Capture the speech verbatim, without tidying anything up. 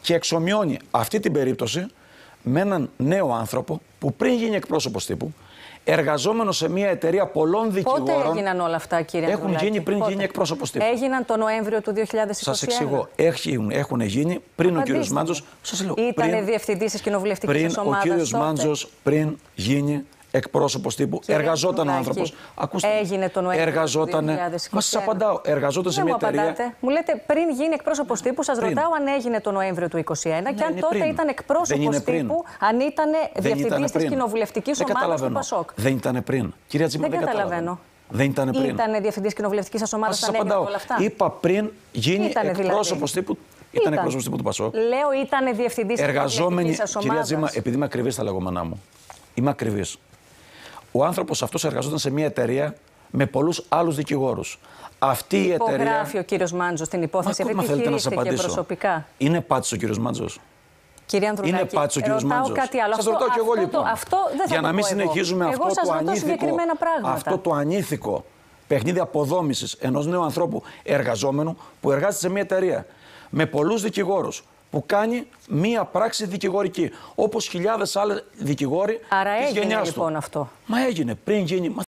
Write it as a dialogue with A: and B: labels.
A: και εξομοιώνει αυτή την περίπτωση με έναν νέο άνθρωπο που πριν γίνει εκπρόσωπος τύπου, εργαζόμενο σε μια εταιρεία πολλών δικηγόρων.
B: Πότε έγιναν όλα αυτά, κύριε
A: Έχουν
B: Ανδρουλάκη?
A: γίνει πριν
B: Πότε?
A: γίνει εκπρόσωπος τύπου.
B: Έγιναν το Νοέμβριο του δύο χιλιάδες είκοσι ένα.
A: Σας εξηγώ. Έχουν, έχουν γίνει πριν ο κύριος Μάντζος. Σας λέω.
B: Ήτανε διευθυντής της κοινοβουλευτικής ομάδας.
A: Πριν ο κύριος
B: τότε.
A: Μάντζος, πριν γίνει εκπρόσωπος τύπου,
B: Κύριε
A: εργαζόταν ο
B: Ανδρουλάκη,
A: άνθρωπος. Ακούστε.
B: Έγινε το Νοέμβριο
A: Εργαζότανε.
B: του δύο χιλιάδες είκοσι ένα.
A: Μα σας απαντάω. Εργαζόταν σε
B: Δεν
A: μια
B: μου
A: εταιρεία.
B: απαντάτε. Μου λέτε πριν γίνει εκπρόσωπος τύπου, σας
A: Πριν.
B: ρωτάω αν έγινε το Νοέμβριο του είκοσι ένα
A: Ναι,
B: και αν
A: είναι
B: τότε
A: πριν.
B: ήταν
A: Δεν
B: εκπρόσωπος
A: είναι πριν.
B: τύπου, αν ήταν
A: Δεν
B: διευθυντής
A: ήτανε
B: της
A: πριν.
B: κοινοβουλευτικής
A: Δεν
B: ομάδας του
A: καταλαβαίνω.
B: Πασόκ.
A: Δεν ήταν πριν. Κυρία Τζίμα,
B: Δεν
A: δεν
B: καταλαβαίνω.
A: Δεν ήταν πριν.
B: Ήταν διευθυντής κοινοβουλευτικής σας ομάδας
A: Σας
B: όταν έγιναν
A: απαντάω.
B: όλα αυτά?
A: Είπα πριν γίνει
B: Ήτανε δηλαδή.
A: εκπρόσωπος τύπου. Ήταν εκπρόσωπος τύπου του Πασόκ.
B: Λέω ήταν διευθυντής της
A: Εργαζόμενοι.
B: κοινοβουλευτικής σας
A: Κυρία
B: ομάδας.
A: Τζίμα, επειδή είμαι ακριβής στα λεγόμενά μου. Είμαι ακριβής. Ο άνθρωπος αυτός εργαζόταν σε μια εταιρεία με πολλούς άλλους δικηγόρους. Αυτή η εταιρεία.
B: Υπογράφει ο κύριος Μάντζος την υπόθεση αυτή,
A: Μα
B: τη
A: θέλετε να σας
B: χειρίστηκε
A: απαντήσω.
B: προσωπικά.
A: Είναι πάτης ο κύριος Μάντζος.
B: Κύριε Ανδρουλάκη,
A: Είναι πάτσο ο κύριος
B: ρωτάω
A: Μάντζος.
B: κάτι άλλο.
A: Σας
B: Αυτό,
A: ρωτάω κι εγώ
B: αυτό,
A: λοιπόν.
B: Το, αυτό δεν θα
A: Για
B: το
A: να μην
B: πω εγώ.
A: συνεχίζουμε
B: εγώ
A: αυτό
B: σας
A: το
B: ρωτώ
A: ανήθικο,
B: συγκεκριμένα πράγματα.
A: αυτό το ανήθικο παιχνίδι αποδόμησης ενός νέου ανθρώπου εργαζόμενου που εργάζεται σε μια εταιρεία με πολλούς δικηγόρους που κάνει μία πράξη δικηγορική, όπως χιλιάδες άλλοι δικηγόροι
B: Άρα
A: της
B: έγινε
A: γενιάς
B: λοιπόν
A: του.
B: αυτό.
A: Μα έγινε πριν γίνει.